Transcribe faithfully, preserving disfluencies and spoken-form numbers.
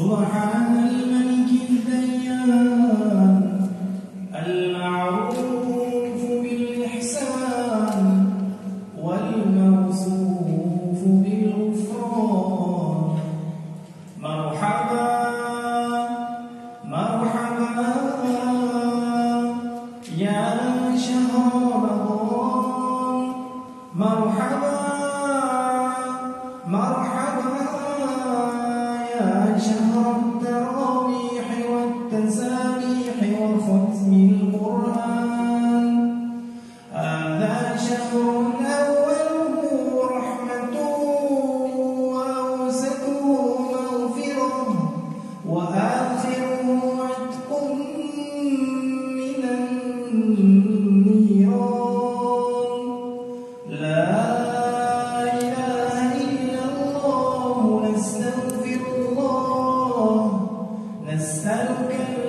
سبحان الملك الديان المعروف بالإحسان والموصوف بالغفران. مرحبا مرحبا يا شهر رمضان، مرحبا مرحبا يا شهر التراويح والتسابيح وختم القرآن. هذا شهر أوله رحمة وأوسطه مغفرة وآخره عتق من النيران. لا إله إلا الله، نستغفر الله، نسألك